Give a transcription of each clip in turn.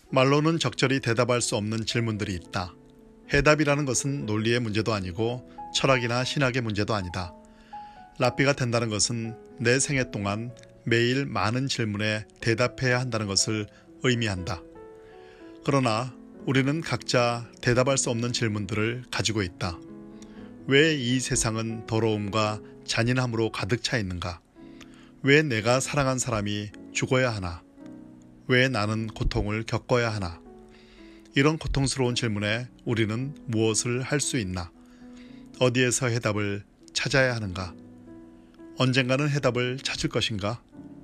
말로는 적절히 대답할 수 없는 질문들이 있다. 해답이라는 것은 논리의 문제도 아니고 철학이나 신학의 문제도 아니다. 랍비가 된다는 것은 내 생애 동안 매일 많은 질문에 대답해야 한다는 것을 의미한다. 그러나 우리는 각자 대답할 수 없는 질문들을 가지고 있다. 왜 이 세상은 더러움과 잔인함으로 가득 차 있는가? 왜 내가 사랑한 사람이 죽어야 하나? 왜 나는 고통을 겪어야 하나? 이런 고통스러운 질문에 우리는 무엇을 할 수 있나? 어디에서 해답을 찾아야 하는가? 언젠가는 해답을 찾을 것인가?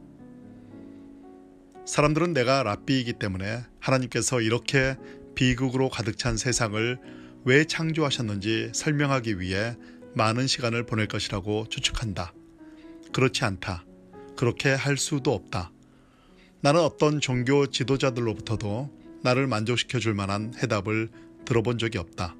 사람들은 내가 랍비이기 때문에 하나님께서 이렇게 비극으로 가득 찬 세상을 왜 창조하셨는지 설명하기 위해 많은 시간을 보낼 것이라고 추측한다. 그렇지 않다. 그렇게 할 수도 없다. 나는 어떤 종교 지도자들로부터도 나를 만족시켜 줄 만한 해답을 들어본 적이 없다.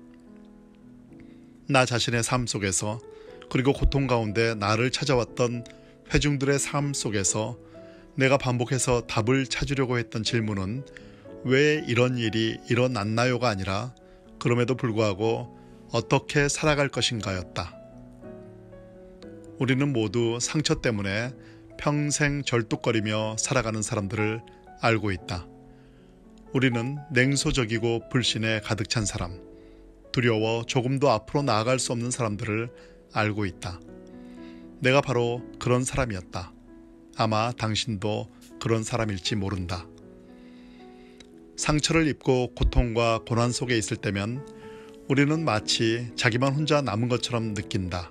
나 자신의 삶 속에서 그리고 고통 가운데 나를 찾아왔던 회중들의 삶 속에서 내가 반복해서 답을 찾으려고 했던 질문은 왜 이런 일이 일어났나요가 아니라 그럼에도 불구하고 어떻게 살아갈 것인가였다. 우리는 모두 상처 때문에 평생 절뚝거리며 살아가는 사람들을 알고 있다. 우리는 냉소적이고 불신에 가득 찬 사람, 두려워 조금도 앞으로 나아갈 수 없는 사람들을 알고 있다. 내가 바로 그런 사람이었다. 아마 당신도 그런 사람일지 모른다. 상처를 입고 고통과 고난 속에 있을 때면 우리는 마치 자기만 혼자 남은 것처럼 느낀다.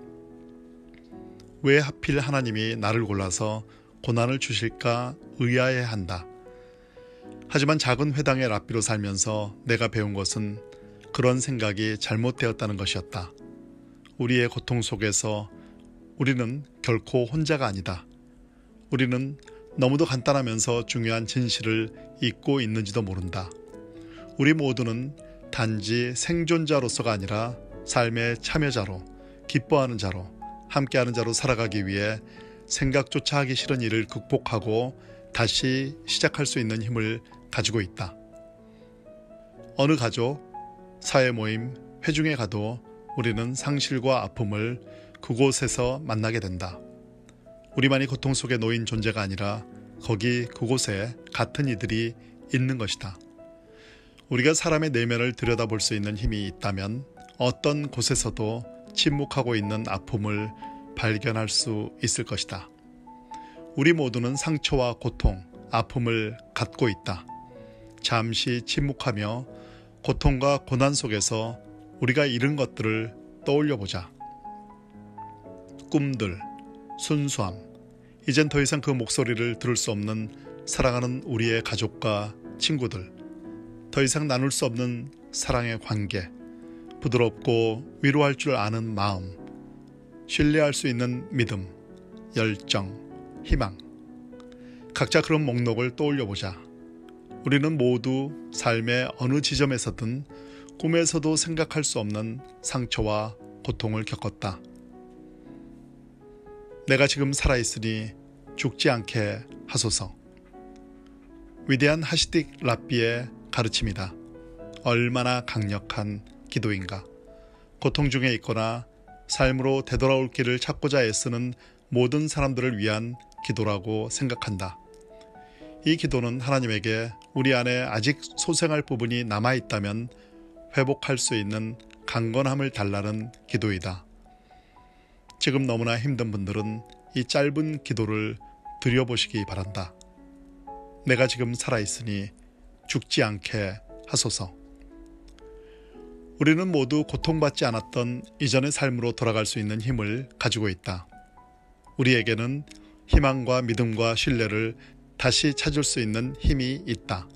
왜 하필 하나님이 나를 골라서 고난을 주실까 의아해한다. 하지만 작은 회당의 랍비로 살면서 내가 배운 것은 그런 생각이 잘못되었다는 것이었다. 우리의 고통 속에서 우리는 결코 혼자가 아니다. 우리는 너무도 간단하면서 중요한 진실을 잊고 있는지도 모른다. 우리 모두는 단지 생존자로서가 아니라 삶의 참여자로, 기뻐하는 자로, 함께하는 자로 살아가기 위해 생각조차 하기 싫은 일을 극복하고 다시 시작할 수 있는 힘을 가지고 있다. 어느 가족, 사회 모임, 회중에 가도 우리는 상실과 아픔을 그곳에서 만나게 된다. 우리만이 고통 속에 놓인 존재가 아니라 그곳에 같은 이들이 있는 것이다. 우리가 사람의 내면을 들여다볼 수 있는 힘이 있다면 어떤 곳에서도 침묵하고 있는 아픔을 발견할 수 있을 것이다. 우리 모두는 상처와 고통, 아픔을 갖고 있다. 잠시 침묵하며 고통과 고난 속에서 우리가 잃은 것들을 떠올려보자. 꿈들, 순수함, 이젠 더 이상 그 목소리를 들을 수 없는 사랑하는 우리의 가족과 친구들, 더 이상 나눌 수 없는 사랑의 관계, 부드럽고 위로할 줄 아는 마음, 신뢰할 수 있는 믿음, 열정, 희망. 각자 그런 목록을 떠올려보자. 우리는 모두 삶의 어느 지점에서든 꿈에서도 생각할 수 없는 상처와 고통을 겪었다. 내가 지금 살아있으니 죽지 않게 하소서. 위대한 하시딕 랍비의 가르침이다. 얼마나 강력한 기도인가. 고통 중에 있거나 삶으로 되돌아올 길을 찾고자 애쓰는 모든 사람들을 위한 기도라고 생각한다. 이 기도는 하나님에게 우리 안에 아직 소생할 부분이 남아있다면 회복할 수 있는 강건함을 달라는 기도이다. 지금 너무나 힘든 분들은 이 짧은 기도를 드려보시기 바란다. 내가 지금 살아있으니 죽지 않게 하소서. 우리는 모두 고통받지 않았던 이전의 삶으로 돌아갈 수 있는 힘을 가지고 있다. 우리에게는 희망과 믿음과 신뢰를 다시 찾을 수 있는 힘이 있다.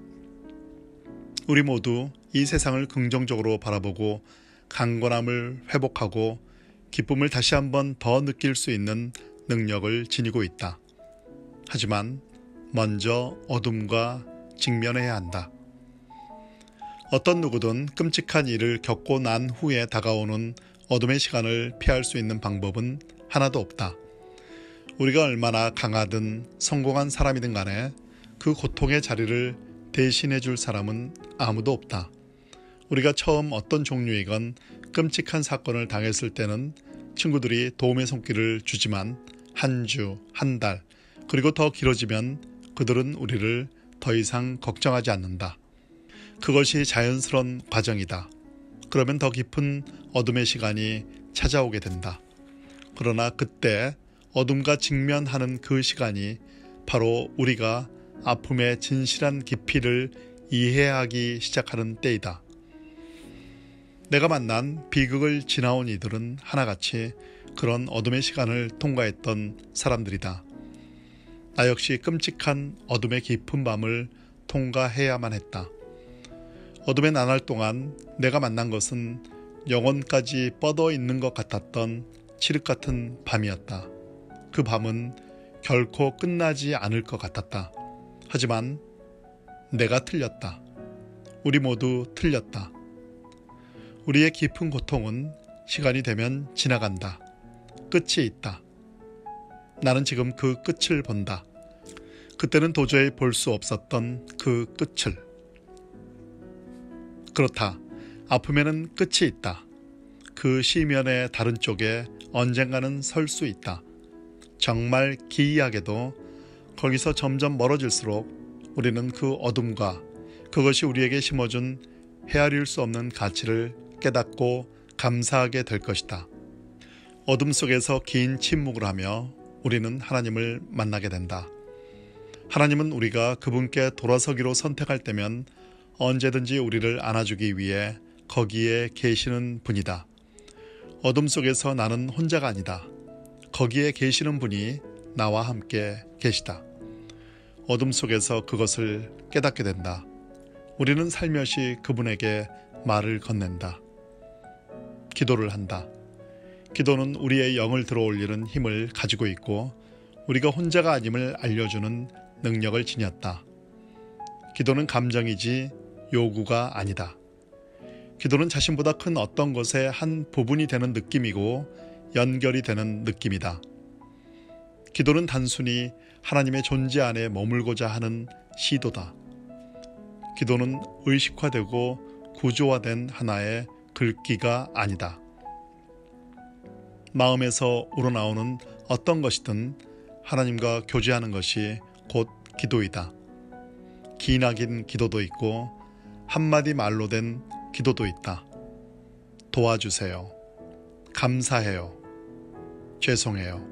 우리 모두 이 세상을 긍정적으로 바라보고 강건함을 회복하고 기쁨을 다시 한번 더 느낄 수 있는 능력을 지니고 있다. 하지만 먼저 어둠과 직면해야 한다. 어떤 누구든 끔찍한 일을 겪고 난 후에 다가오는 어둠의 시간을 피할 수 있는 방법은 하나도 없다. 우리가 얼마나 강하든 성공한 사람이든 간에 그 고통의 자리를 대신해 줄 사람은 아무도 없다. 우리가 처음 어떤 종류이건 끔찍한 사건을 당했을 때는 친구들이 도움의 손길을 주지만 한 주, 한 달, 그리고 더 길어지면 그들은 우리를 더 이상 걱정하지 않는다. 그것이 자연스러운 과정이다. 그러면 더 깊은 어둠의 시간이 찾아오게 된다. 그러나 그때 어둠과 직면하는 그 시간이 바로 우리가 아픔의 진실한 깊이를 이해하기 시작하는 때이다. 내가 만난 비극을 지나온 이들은 하나같이 그런 어둠의 시간을 통과했던 사람들이다. 나 역시 끔찍한 어둠의 깊은 밤을 통과해야만 했다. 어둠의 나날 동안 내가 만난 것은 영혼까지 뻗어 있는 것 같았던 칠흑 같은 밤이었다. 그 밤은 결코 끝나지 않을 것 같았다. 하지만 내가 틀렸다. 우리 모두 틀렸다. 우리의 깊은 고통은 시간이 되면 지나간다. 끝이 있다. 나는 지금 그 끝을 본다. 그때는 도저히 볼 수 없었던 그 끝을. 그렇다. 아픔에는 끝이 있다. 그 시면의 다른 쪽에 언젠가는 설 수 있다. 정말 기이하게도 거기서 점점 멀어질수록 우리는 그 어둠과 그것이 우리에게 심어준 헤아릴 수 없는 가치를 깨닫고 감사하게 될 것이다. 어둠 속에서 긴 침묵을 하며 우리는 하나님을 만나게 된다. 하나님은 우리가 그분께 돌아서기로 선택할 때면 언제든지 우리를 안아주기 위해 거기에 계시는 분이다. 어둠 속에서 나는 혼자가 아니다. 거기에 계시는 분이 나와 함께 계시다. 어둠 속에서 그것을 깨닫게 된다. 우리는 살며시 그분에게 말을 건넨다. 기도를 한다. 기도는 우리의 영을 들어올리는 힘을 가지고 있고 우리가 혼자가 아님을 알려주는 능력을 지녔다. 기도는 감정이지 요구가 아니다. 기도는 자신보다 큰 어떤 것의 한 부분이 되는 느낌이고 연결이 되는 느낌이다. 기도는 단순히 하나님의 존재 안에 머물고자 하는 시도다. 기도는 의식화되고 구조화된 하나의 글귀가 아니다. 마음에서 우러나오는 어떤 것이든 하나님과 교제하는 것이 곧 기도이다. 기나긴 기도도 있고 한마디 말로 된 기도도 있다. 도와주세요. 감사해요. 죄송해요.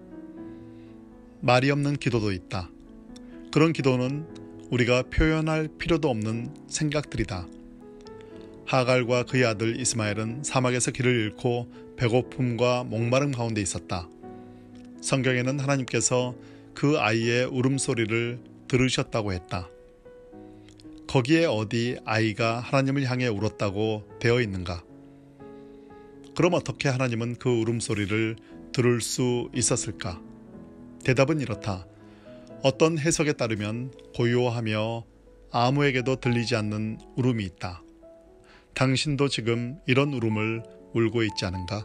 말이 없는 기도도 있다. 그런 기도는 우리가 표현할 필요도 없는 생각들이다. 하갈과 그의 아들 이스마엘은 사막에서 길을 잃고 배고픔과 목마름 가운데 있었다. 성경에는 하나님께서 그 아이의 울음소리를 들으셨다고 했다. 거기에 어디 아이가 하나님을 향해 울었다고 되어 있는가? 그럼 어떻게 하나님은 그 울음소리를 들을 수 있었을까? 대답은 이렇다. 어떤 해석에 따르면 고요하며 아무에게도 들리지 않는 울음이 있다. 당신도 지금 이런 울음을 울고 있지 않은가?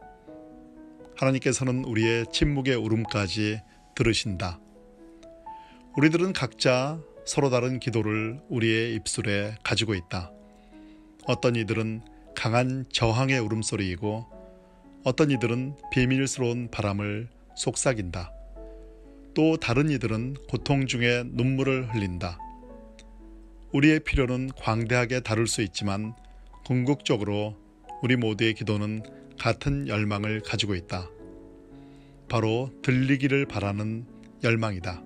하나님께서는 우리의 침묵의 울음까지 들으신다. 우리들은 각자 서로 다른 기도를 우리의 입술에 가지고 있다. 어떤 이들은 강한 저항의 울음소리이고 어떤 이들은 비밀스러운 바람을 속삭인다. 또 다른 이들은 고통 중에 눈물을 흘린다. 우리의 필요는 광대하게 다를 수 있지만 궁극적으로 우리 모두의 기도는 같은 열망을 가지고 있다. 바로 들리기를 바라는 열망이다.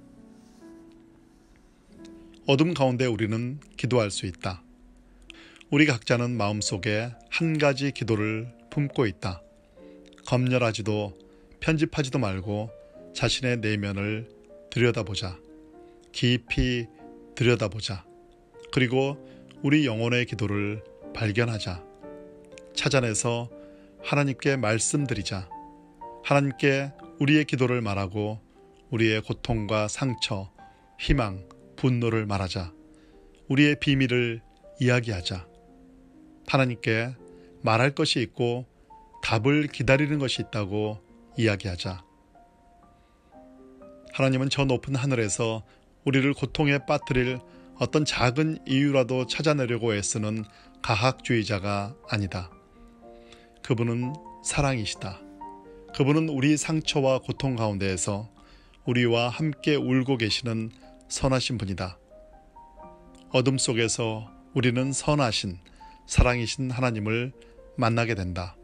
어둠 가운데 우리는 기도할 수 있다. 우리 각자는 마음속에 한 가지 기도를 품고 있다. 검열하지도 편집하지도 말고 자신의 내면을 들여다보자. 깊이 들여다보자. 그리고 우리 영혼의 기도를 발견하자. 찾아내서 하나님께 말씀드리자. 하나님께 우리의 기도를 말하고 우리의 고통과 상처, 희망, 분노를 말하자. 우리의 비밀을 이야기하자. 하나님께 말할 것이 있고 답을 기다리는 것이 있다고 이야기하자. 하나님은 저 높은 하늘에서 우리를 고통에 빠뜨릴 어떤 작은 이유라도 찾아내려고 애쓰는 가학주의자가 아니다. 그분은 사랑이시다. 그분은 우리 상처와 고통 가운데에서 우리와 함께 울고 계시는 선하신 분이다. 어둠 속에서 우리는 선하신 사랑이신 하나님을 만나게 된다.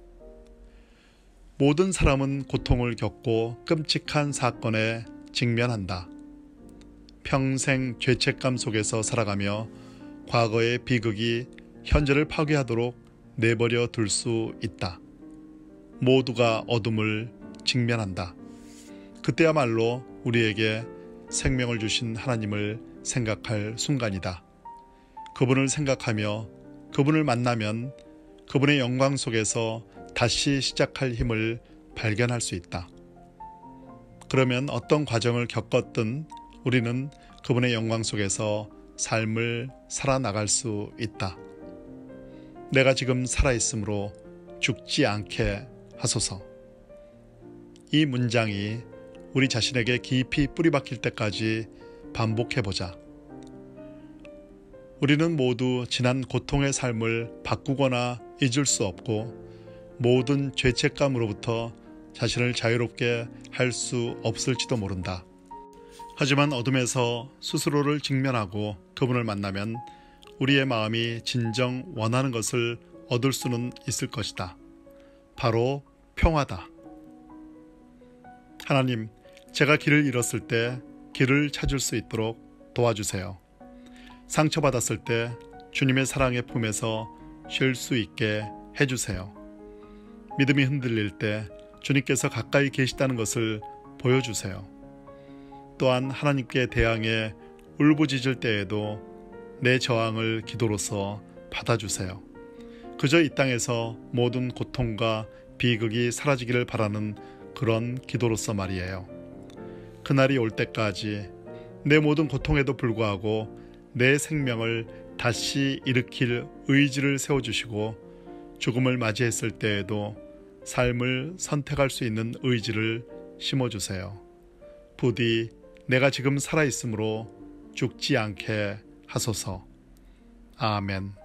모든 사람은 고통을 겪고 끔찍한 사건에 직면한다. 평생 죄책감 속에서 살아가며 과거의 비극이 현재를 파괴하도록 내버려 둘 수 있다. 모두가 어둠을 직면한다. 그때야말로 우리에게 생명을 주신 하나님을 생각할 순간이다. 그분을 생각하며 그분을 만나면 그분의 영광 속에서 다시 시작할 힘을 발견할 수 있다. 그러면 어떤 과정을 겪었든 우리는 그분의 영광 속에서 삶을 살아나갈 수 있다. 내가 지금 살아있으므로 죽지 않게 하소서. 이 문장이 우리 자신에게 깊이 뿌리박힐 때까지 반복해보자. 우리는 모두 지난 고통의 삶을 바꾸거나 잊을 수 없고 모든 죄책감으로부터 자신을 자유롭게 할 수 없을지도 모른다. 하지만 어둠에서 스스로를 직면하고 그분을 만나면 우리의 마음이 진정 원하는 것을 얻을 수는 있을 것이다. 바로 평화다. 하나님, 제가 길을 잃었을 때 길을 찾을 수 있도록 도와주세요. 상처받았을 때 주님의 사랑의 품에서 쉴 수 있게 해주세요. 믿음이 흔들릴 때 주님께서 가까이 계시다는 것을 보여주세요. 또한 하나님께 대항해 울부짖을 때에도 내 저항을 기도로서 받아주세요. 그저 이 땅에서 모든 고통과 비극이 사라지기를 바라는 그런 기도로서 말이에요. 그날이 올 때까지 내 모든 고통에도 불구하고 내 생명을 다시 일으킬 의지를 세워주시고 죽음을 맞이했을 때에도 삶을 선택할 수 있는 의지를 심어주세요. 부디 내가 지금 살아있으므로 죽지 않게 하소서. 아멘.